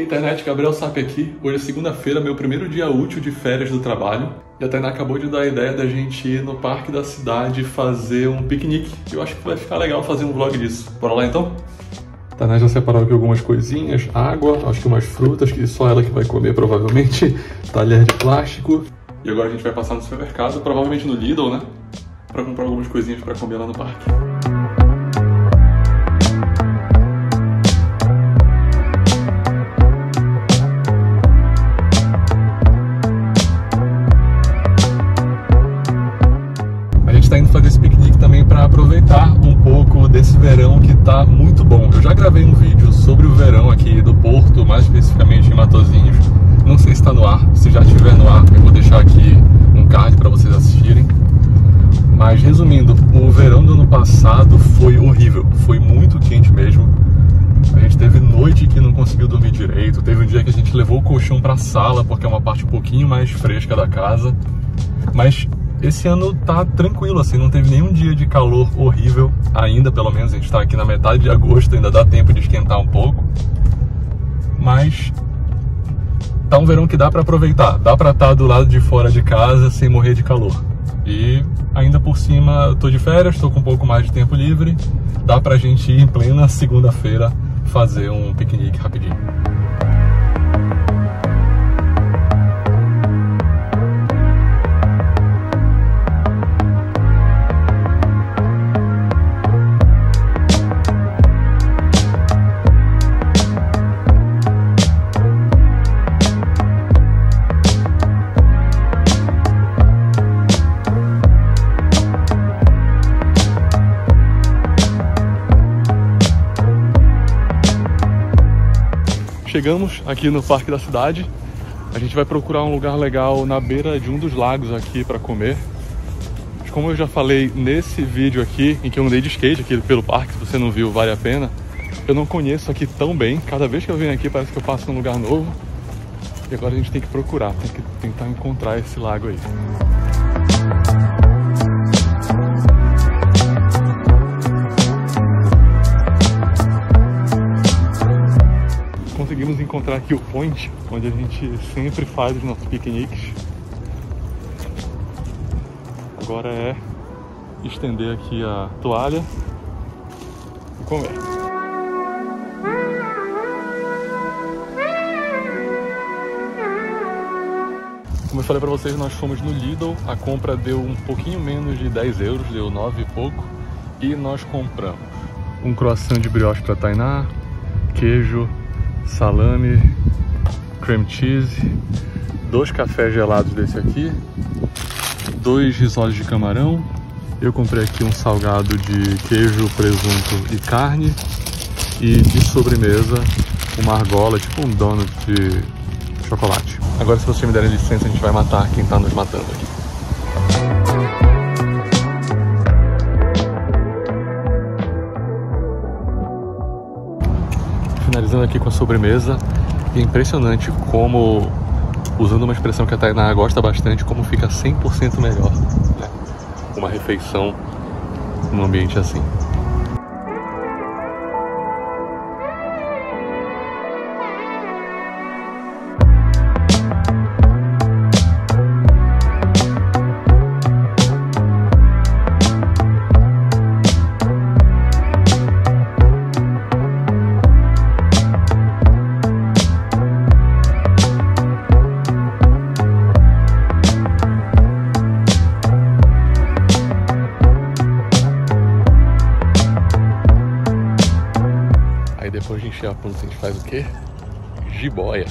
E aí, internet, Gabriel Sapp aqui. Hoje é segunda-feira, meu primeiro dia útil de férias do trabalho. E a Tainá acabou de dar a ideia da gente ir no parque da cidade fazer um piquenique. Eu acho que vai ficar legal fazer um vlog disso. Bora lá então? A Tainá já separou aqui algumas coisinhas, água, acho que umas frutas, que só ela que vai comer provavelmente, talher de plástico. E agora a gente vai passar no supermercado, provavelmente no Lidl, né? Pra comprar algumas coisinhas pra comer lá no parque. Tá indo fazer esse piquenique também para aproveitar um pouco desse verão que tá muito bom. Eu já gravei um vídeo sobre o verão aqui do Porto, mais especificamente em Matosinhos. Não sei se está no ar, se já estiver no ar eu vou deixar aqui um card para vocês assistirem. Mas resumindo, o verão do ano passado foi horrível, foi muito quente mesmo. A gente teve noite que não conseguiu dormir direito, teve um dia que a gente levou o colchão para a sala porque é uma parte um pouquinho mais fresca da casa. Mas esse ano tá tranquilo, assim, não teve nenhum dia de calor horrível ainda, pelo menos a gente tá aqui na metade de agosto, ainda dá tempo de esquentar um pouco. Mas tá um verão que dá pra aproveitar, dá pra estar do lado de fora de casa sem morrer de calor. E ainda por cima, tô de férias, tô com um pouco mais de tempo livre, dá pra gente ir em plena segunda-feira fazer um piquenique rapidinho. Chegamos aqui no parque da cidade. A gente vai procurar um lugar legal na beira de um dos lagos aqui para comer. Mas como eu já falei nesse vídeo aqui, em que eu andei de skate aqui pelo parque, se você não viu, vale a pena. Eu não conheço aqui tão bem. Cada vez que eu venho aqui parece que eu passo num lugar novo. E agora a gente tem que procurar, tem que tentar encontrar esse lago aí. Conseguimos encontrar aqui o point, onde a gente sempre faz os nossos piqueniques. Agora é estender aqui a toalha e comer. Como eu falei pra vocês, nós fomos no Lidl, a compra deu um pouquinho menos de 10 euros, deu 9 e pouco. E nós compramos um croissant de brioche pra Tainá, queijo, salame, cream cheese, 2 cafés gelados desse aqui, 2 risoles de camarão. Eu comprei aqui um salgado de queijo, presunto e carne. E de sobremesa, uma argola, tipo um donut de chocolate. Agora, se vocês me derem licença, a gente vai matar quem tá nos matando aqui. Finalizando aqui com a sobremesa, é impressionante como, usando uma expressão que a Tainá gosta bastante, como fica 100% melhor, né? Uma refeição num ambiente assim. Depois de encher a ponta, a gente faz o quê? Jiboia.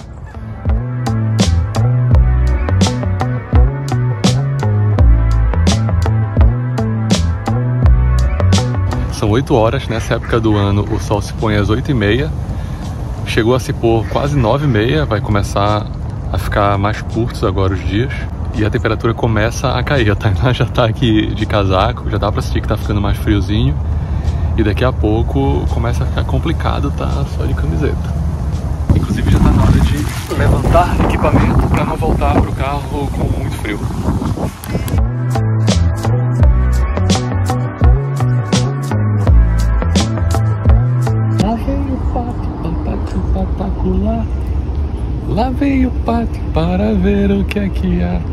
São 8 horas, nessa época do ano o sol se põe às 8h30. Chegou a se pôr quase 9h30, vai começar a ficar mais curtos agora os dias. E a temperatura começa a cair. A Tainá já tá aqui de casaco, já dá pra sentir que tá ficando mais friozinho. E daqui a pouco começa a ficar complicado, tá só de camiseta. Inclusive já tá na hora de levantar equipamento para não voltar pro carro com muito frio. Lá vem o pato, papacu, papacular. Lá vem o pátio para ver o que aqui há.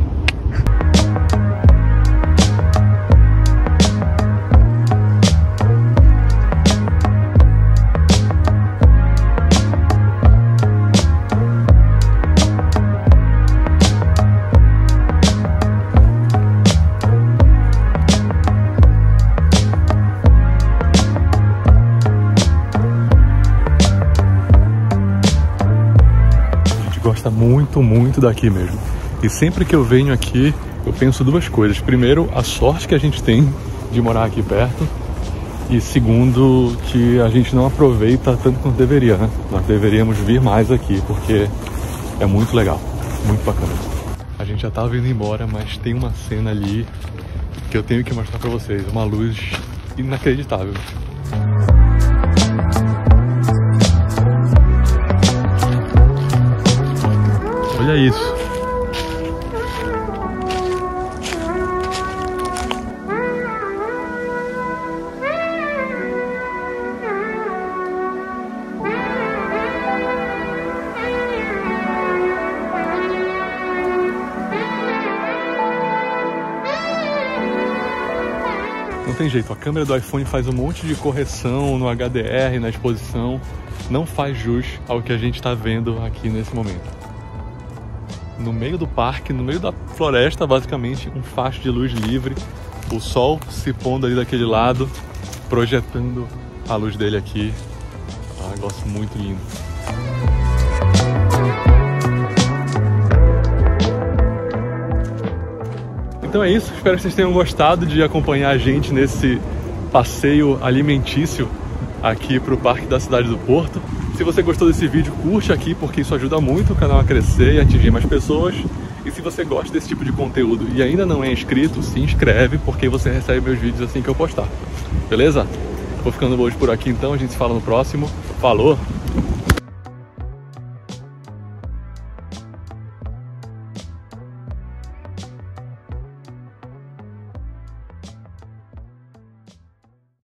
Gosta muito daqui mesmo. E sempre que eu venho aqui, eu penso duas coisas. Primeiro, a sorte que a gente tem de morar aqui perto. E segundo, que a gente não aproveita tanto quanto deveria, né? Nós deveríamos vir mais aqui, porque é muito legal, muito bacana. A gente já tava indo embora, mas tem uma cena ali que eu tenho que mostrar pra vocês. Uma luz inacreditável. Olha isso. Não tem jeito, a câmera do iPhone faz um monte de correção no HDR, na exposição. Não faz jus ao que a gente está vendo aqui nesse momento. No meio do parque, no meio da floresta, basicamente, um facho de luz livre. O sol se pondo ali daquele lado, projetando a luz dele aqui. Ah, negócio muito lindo. Então é isso, espero que vocês tenham gostado de acompanhar a gente nesse passeio alimentício aqui para o Parque da Cidade do Porto. Se você gostou desse vídeo, curte aqui, porque isso ajuda muito o canal a crescer e atingir mais pessoas. E se você gosta desse tipo de conteúdo e ainda não é inscrito, se inscreve, porque você recebe meus vídeos assim que eu postar. Beleza? Vou ficando hoje por aqui então, a gente se fala no próximo. Falou!